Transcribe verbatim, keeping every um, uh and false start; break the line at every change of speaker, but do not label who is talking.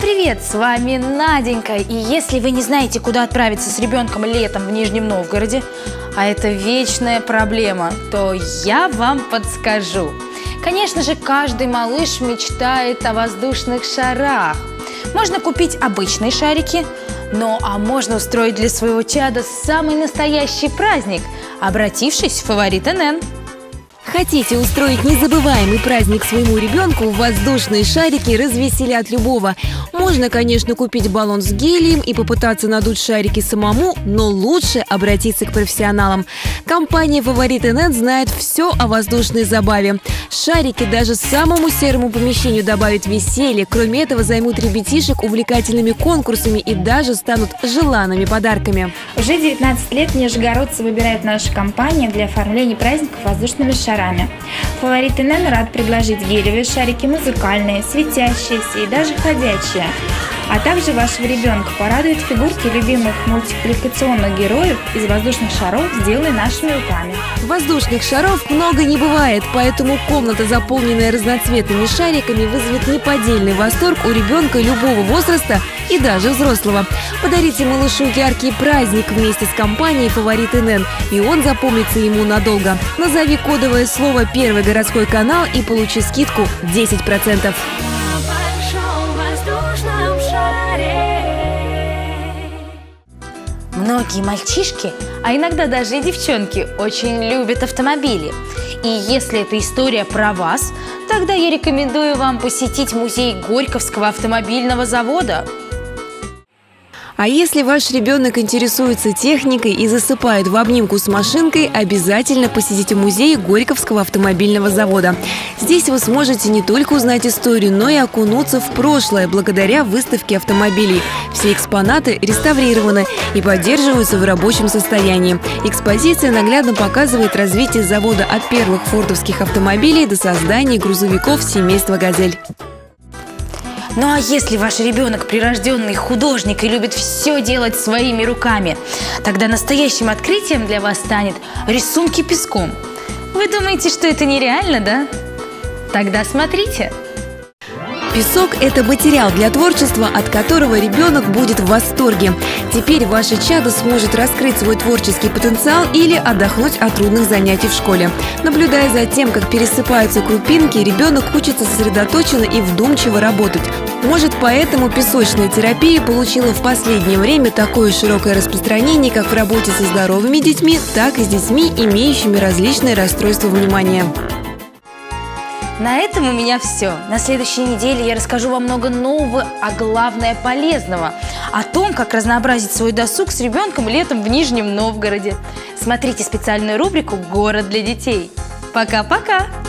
привет! С вами Наденька. И если вы не знаете, куда отправиться с ребенком летом в Нижнем Новгороде, а это вечная проблема, то я вам подскажу. Конечно же, каждый малыш мечтает о воздушных шарах. Можно купить обычные шарики, но а можно устроить для своего чада самый настоящий праздник, обратившись в Фаворит эн эн.
Хотите устроить незабываемый праздник своему ребенку? Воздушные шарики развеселят любого. Можно, конечно, купить баллон с гелием и попытаться надуть шарики самому, но лучше обратиться к профессионалам. Компания Фаворит эн эн знает все о воздушной забаве. Шарики даже самому серому помещению добавят веселье. Кроме этого, займут ребятишек увлекательными конкурсами и даже станут желанными подарками.
Уже девятнадцать лет нижегородцы выбирают нашу компанию для оформления праздников воздушными шарами. Фаворит эн эн рад предложить гелевые шарики, музыкальные, светящиеся и даже ходячие. А также вашего ребенка порадуют фигурки любимых мультипликационных героев из воздушных шаров, сделанные нашими руками.
Воздушных шаров много не бывает, поэтому комната, заполненная разноцветными шариками, вызовет неподдельный восторг у ребенка любого возраста и даже взрослого. Подарите малышу яркий праздник вместе с компанией Фаворит эн эн, и он запомнится ему надолго. Назови кодовое слово «Первый городской канал» и получи скидку десять процентов.
Многие мальчишки, а иногда даже и девчонки, очень любят автомобили. И если эта история про вас, тогда я рекомендую вам посетить музей Горьковского автомобильного завода.
А если ваш ребенок интересуется техникой и засыпает в обнимку с машинкой, обязательно посетите музей Горьковского автомобильного завода. Здесь вы сможете не только узнать историю, но и окунуться в прошлое благодаря выставке автомобилей. Все экспонаты реставрированы и поддерживаются в рабочем состоянии. Экспозиция наглядно показывает развитие завода от первых фордовских автомобилей до создания грузовиков семейства «Газель».
Ну а если ваш ребенок прирожденный художник и любит все делать своими руками, тогда настоящим открытием для вас станет рисунки песком. Вы думаете, что это нереально, да? Тогда смотрите.
Песок – это материал для творчества, от которого ребенок будет в восторге. Теперь ваше чадо сможет раскрыть свой творческий потенциал или отдохнуть от трудных занятий в школе. Наблюдая за тем, как пересыпаются крупинки, ребенок учится сосредоточенно и вдумчиво работать. Может, поэтому песочная терапия получила в последнее время такое широкое распространение как в работе со здоровыми детьми, так и с детьми, имеющими различные расстройства внимания.
На этом у меня все. На следующей неделе я расскажу вам много нового, а главное полезного. О том, как разнообразить свой досуг с ребенком летом в Нижнем Новгороде. Смотрите специальную рубрику «Город для детей». Пока-пока!